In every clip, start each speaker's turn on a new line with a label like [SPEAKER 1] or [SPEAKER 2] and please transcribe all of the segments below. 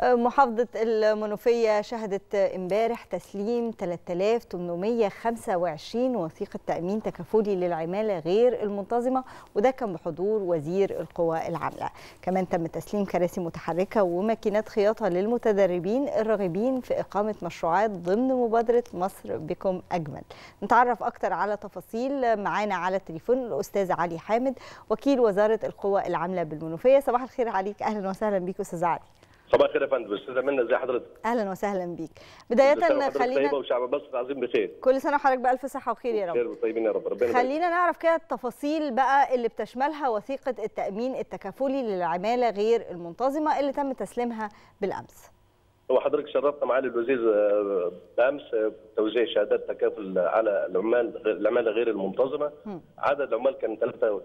[SPEAKER 1] محافظة المنوفية شهدت امبارح تسليم 3825 وثيقة تأمين تكافلي للعمالة غير المنتظمة، وده كان بحضور وزير القوى العاملة. كمان تم تسليم كراسي متحركة وماكينات خياطة للمتدربين الراغبين في إقامة مشروعات ضمن مبادرة مصر بكم أجمل. نتعرف أكتر على تفاصيل معانا على التليفون الأستاذ علي حامد وكيل وزارة القوى العاملة بالمنوفية. صباح الخير عليك، أهلا وسهلا بيك أستاذ علي.
[SPEAKER 2] صباح الخير يا فندم، استاذه منى، ازي حضرتك؟
[SPEAKER 1] اهلا وسهلا بيك. بدايه
[SPEAKER 2] خلينا طيبه وشعب مصر عظيم بخير.
[SPEAKER 1] كل سنه وحضرتك بالف صحه وخير يا رب.
[SPEAKER 2] خير وطيبين يا رب. ربنا
[SPEAKER 1] خلينا نعرف كده التفاصيل بقى اللي بتشملها وثيقه التامين التكافلي للعماله غير المنتظمه اللي تم تسليمها بالامس.
[SPEAKER 2] هو حضرتك شرفنا معالي الوزير بالامس توزيع شهادات تكافل على العماله غير المنتظمه. عدد العمال كان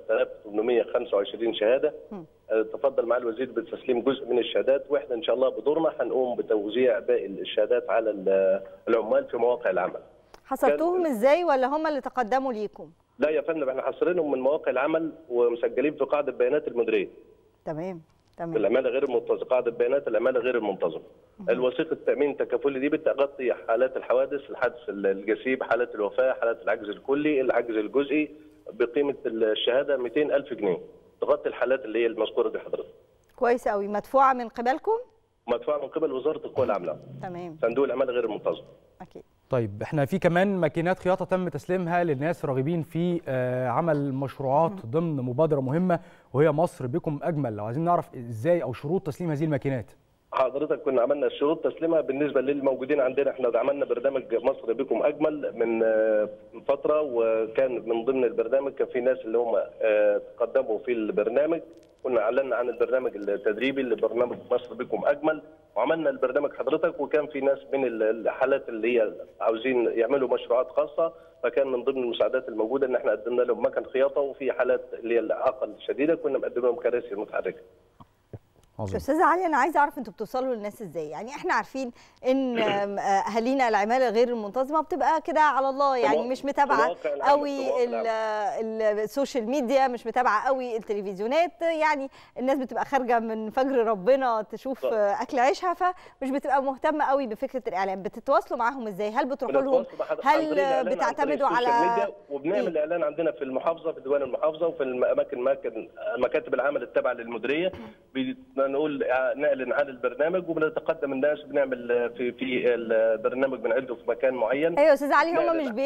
[SPEAKER 2] 3825 شهاده. تفضل معالي الوزير بتسليم جزء من الشهادات، واحنا ان شاء الله بدورنا هنقوم بتوزيع باقي الشهادات على العمال في مواقع العمل.
[SPEAKER 1] حصرتوهم ازاي ولا هم اللي تقدموا ليكم؟
[SPEAKER 2] لا يا فندم، احنا حاصرينهم من مواقع العمل ومسجلين في قاعده بيانات المديريه.
[SPEAKER 1] تمام.
[SPEAKER 2] العماله غير المنتظمه، قاعده بيانات العماله غير المنتظمه. الوثيقه التامين التكافلي دي بتغطي حالات الحوادث، الحادث الجسيم، حالات الوفاه، حالات العجز الكلي، العجز الجزئي، بقيمه الشهاده 200,000 جنيه. تغطي الحالات اللي هي المذكوره دي حضرتك.
[SPEAKER 1] كويس قوي. مدفوعه من قبلكم؟
[SPEAKER 2] مدفوعه من قبل وزاره القوى العامله.
[SPEAKER 1] تمام.
[SPEAKER 2] صندوق العماله غير المنتظمه.
[SPEAKER 1] اكيد.
[SPEAKER 3] طيب احنا في كمان ماكينات خياطه تم تسليمها للناس راغبين في عمل مشروعات ضمن مبادره مهمه وهي مصر بكم اجمل. لو عايزين نعرف ازاي او شروط تسليم هذه الماكينات.
[SPEAKER 2] حضرتك كنا عملنا شروط تسليمها بالنسبه للموجودين عندنا. احنا عملنا برنامج مصر بكم اجمل من فتره، وكان من ضمن البرنامج كان في ناس اللي هم تقدموا في البرنامج. كنا اعلنا عن البرنامج التدريبي لبرنامج مصر بكم اجمل، وعملنا البرنامج حضرتك، وكان في ناس من الحالات اللي هي عاوزين يعملوا مشروعات خاصه، فكان من ضمن المساعدات الموجوده ان احنا قدمنا لهم مكن خياطه، وفي حالات اللي هي الاعاقه الشديده كنا مقدم لهم كراسي متحركه.
[SPEAKER 1] استاذه علي، انا عايزه اعرف انتوا بتوصلوا للناس ازاي؟ يعني احنا عارفين ان اهالينا العماله غير المنتظمه بتبقى كده على الله، يعني مش متابعه قوي السوشيال ميديا، مش متابعه قوي التلفزيونات، يعني الناس بتبقى خارجه من فجر ربنا تشوف اكل عيشها، فمش بتبقى مهتمه قوي بفكره الاعلام. بتتواصلوا معاهم ازاي؟ هل بتروحوا لهم؟ هل بتعتمدوا على
[SPEAKER 2] وبنعمل اعلان عندنا في المحافظه، في ديوان المحافظه، وفي مكاتب العمل التابعه للمديريه، نقول نعلن عن البرنامج وبنتقدم الناس، بنعمل في البرنامج بنعده في مكان معين.
[SPEAKER 1] ايوه استاذ علي،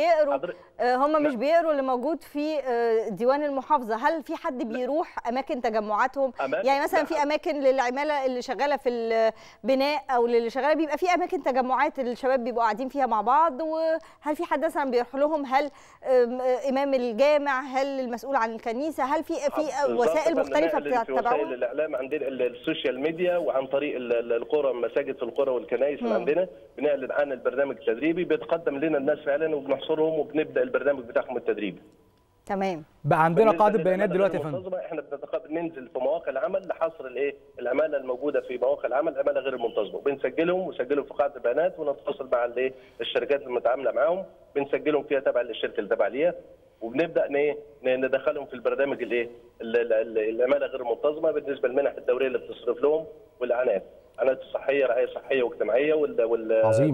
[SPEAKER 1] هم مش بيقروا اللي موجود في ديوان المحافظه. هل في حد بيروح اماكن تجمعاتهم؟ يعني مثلا في اماكن للعماله اللي شغاله في البناء او اللي شغاله بيبقى في اماكن تجمعات الشباب بيبقوا قاعدين فيها مع بعض، وهل في حد مثلا بيروح لهم؟ هل امام الجامع؟ هل المسؤول عن الكنيسه؟ هل في وسائل مختلفه بتتابعوها؟
[SPEAKER 2] وسائل الاعلام عندنا السوشيال ميديا، وعن طريق القرى، مساجد في القرى والكنائس اللي عندنا بنعلن عن البرنامج التدريبي، بيتقدم لنا الناس فعلا وبنحصرهم وبنبدا البرنامج بتاعهم التدريبي.
[SPEAKER 1] تمام.
[SPEAKER 3] بقى عندنا قاعده بيانات دلوقتي يا فندم.
[SPEAKER 2] احنا بننزل في مواقع العمل لحصر العماله الموجوده في مواقع العمل، العماله غير المنتظمه، وبنسجلهم في قاعده بيانات، ونتواصل مع الشركات المتعامله معاهم، بنسجلهم فيها تبع للشركه اللي تبع ليها، وبنبدا ندخلهم في البرنامج العماله غير المنتظمه بالنسبه للمنح الدوريه اللي بتصرف لهم، والاعانات الصحيه، رعايه صحيه واجتماعيه،
[SPEAKER 3] عظيم.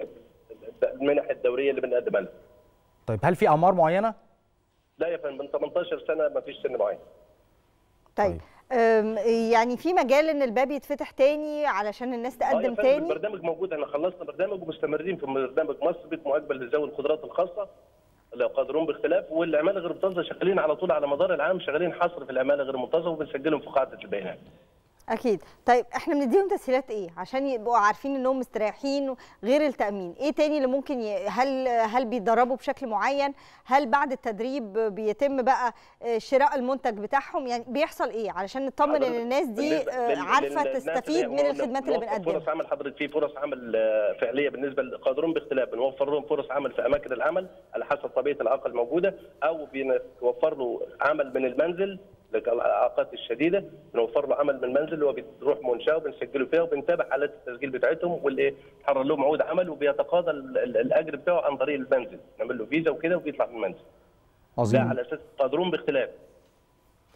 [SPEAKER 2] المنح الدوريه اللي بنقدمها لهم.
[SPEAKER 3] طيب هل في اعمار معينه؟
[SPEAKER 2] لا يا فندم، من 18 سنه ما فيش سن معين.
[SPEAKER 1] طيب يعني في مجال ان الباب يتفتح تاني علشان الناس تقدم تاني؟
[SPEAKER 2] البرنامج موجود، احنا خلصنا برنامج ومستمرين في برنامج مصر بكم اجمل لذوي القدرات الخاصه لو قادرون باختلاف، والعماله غير المنتظمه شغالين على طول على مدار العام، شغالين حصر في العماله غير المنتظمه وبنسجلهم في قاعده البيانات.
[SPEAKER 1] اكيد. طيب احنا بنديهم تسهيلات ايه عشان يبقوا عارفين انهم مستريحين غير التامين؟ ايه تاني اللي ممكن هل بيتدربوا بشكل معين؟ هل بعد التدريب بيتم بقى شراء المنتج بتاعهم؟ يعني بيحصل ايه علشان نطمن ان الناس دي عارفه تستفيد من الخدمات اللي بنقدمها؟
[SPEAKER 2] فرص عمل حضرتك، في فرص عمل فعليه بالنسبه للقادرون باختلاف، بنوفر لهم فرص عمل في اماكن العمل على حسب طبيعه الاعاقه الموجوده، او بنوفر له عمل من المنزل للاعاقات الشديده، بنوفر له عمل من المنزل اللي هو بيروح منشاه وبنسجله فيها وبنتابع حالات التسجيل بتاعتهم، نحرر لهم عقود عمل، وبيتقاضى الاجر بتاعه عن طريق المنزل، نعمل له فيزا وكده وبيطلع من المنزل.
[SPEAKER 3] عظيم.
[SPEAKER 2] لا على اساس قادرون باختلاف.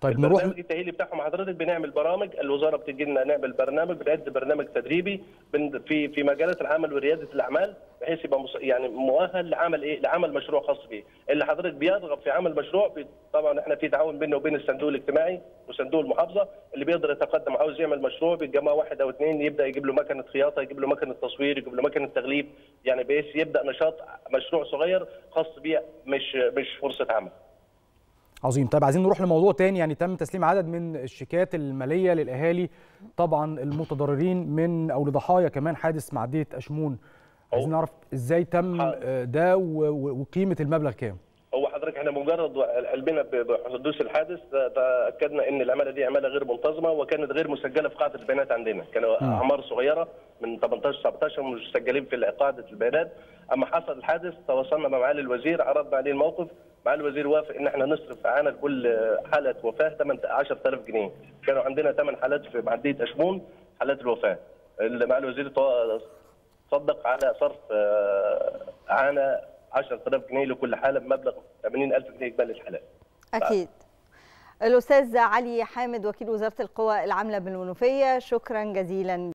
[SPEAKER 3] طيب نروح
[SPEAKER 2] البرنامج التاهيلي بتاعهم حضرتك بنعمل برامج، الوزاره بتجي لنا نعمل برنامج، بنعد برنامج تدريبي في مجالات العمل ورياده الاعمال، بحيث يبقى يعني مؤهل لعمل لعمل مشروع خاص به. اللي حضرتك بيرغب في عمل مشروع، طبعا احنا في تعاون بيننا وبين الصندوق الاجتماعي وصندوق المحافظه، اللي بيقدر يتقدم عاوز يعمل مشروع بيتجمع واحد او اثنين، يبدا يجيب له مكنه خياطه، يجيب له مكنه تصوير، يجيب له مكنه تغليف، يعني بحيث يبدا نشاط مشروع صغير خاص بيه، مش فرصه عمل.
[SPEAKER 3] عظيم. طيب عايزين نروح لموضوع تاني، يعني تم تسليم عدد من الشيكات الماليه للاهالي طبعا المتضررين من او لضحايا كمان حادث معديه اشمون. عايزين نعرف ازاي تم ده وقيمه المبلغ كام؟
[SPEAKER 2] هو حضرتك احنا مجرد علمنا بحدوث الحادث تاكدنا ان العماله دي عماله غير منتظمه وكانت غير مسجله في قاعده البيانات عندنا، كانوا اعمار صغيره من 18 19 مسجلين في قاعده البيانات. اما حصل الحادث تواصلنا مع معالي الوزير، عرضنا عليه الموقف، معالي الوزير وافق ان احنا نصرف عنا كل حاله وفاه 18000 جنيه. كانوا عندنا 8 حالات في معديه اشمون حالات الوفاه. معالي الوزير صدق على صرف عنا 10000 جنيه لكل حاله بمبلغ 80000 جنيه اجمالي الحالات.
[SPEAKER 1] اكيد. الاستاذ علي حامد وكيل وزاره القوى العامله بالمنوفيه، شكرا جزيلا.